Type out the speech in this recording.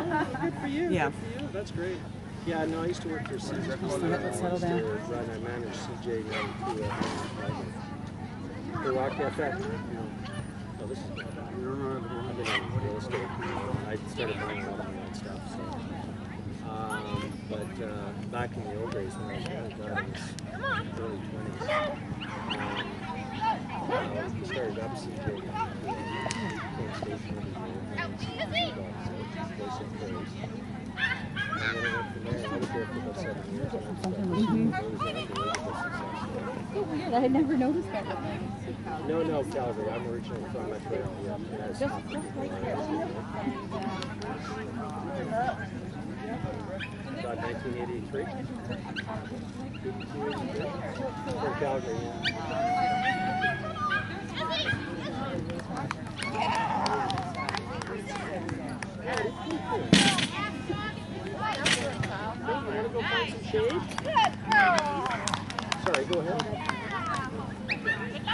Good for you. Yeah. Good for you. That's great. Yeah, no, I used to work for CJ. Let's settle down. I managed CJ now to Rock FM. No, this is I've been in real estate. I started buying a lot of that stuff. So. But back in the old days when I was early 20s, we started up CJ station and then I went from there. I was there for about 7 years. Weird, I had never noticed that. No, Calgary. I'm originally from Montreal. Yeah, just right there. About 1983. From Calgary, You want to go find some shade? Sorry, go ahead.